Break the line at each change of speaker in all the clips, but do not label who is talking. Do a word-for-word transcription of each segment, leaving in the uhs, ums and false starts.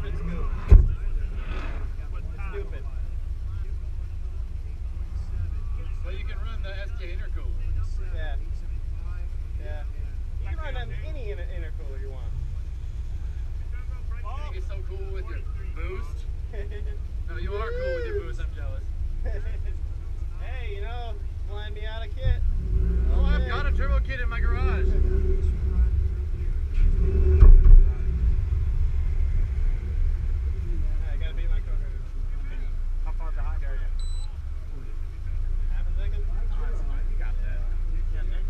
stupid scoop. It's stupid.
Well, you can run the S T intercooler.
Yeah. Yeah. You can run any inter intercooler you want.
I think it's so cool with your boost. No, you are cool with your boost. I'm jealous.
Hey, you know, flying me out of kit.
Oh, I've got a turbo kit in my garage.
I gotta beat my coder. How far behind are you? Half a second? Oh, that's fine. You got that. Yeah, Nick.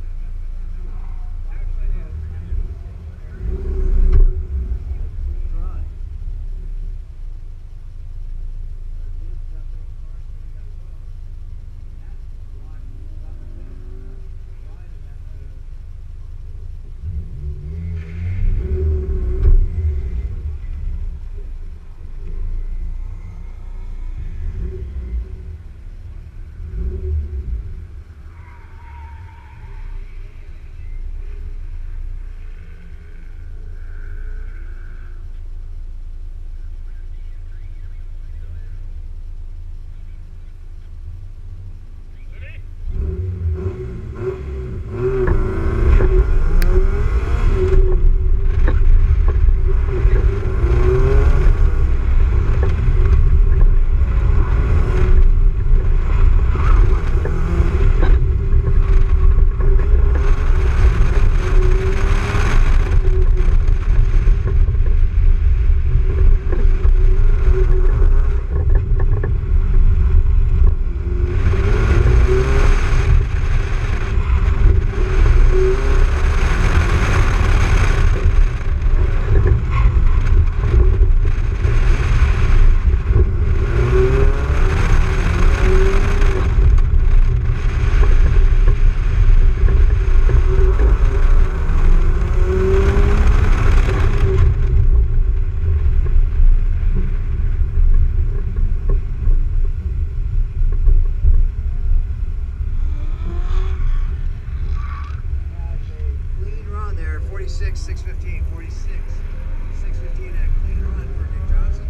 forty-six, six fifteen, forty-six, six fifteen, and a clean run for Nick Johnson.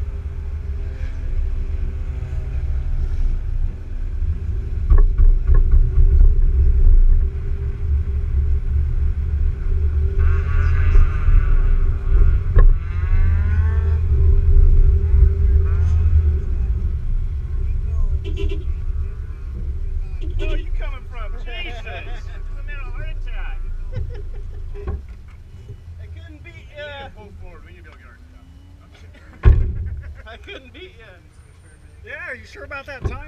Where are you coming from? Jesus! I'm in a heart attack. I couldn't beat ya.
You can pull forward. We need to be able to get our stuff.
I couldn't beat ya.
Yeah, are you sure about that time?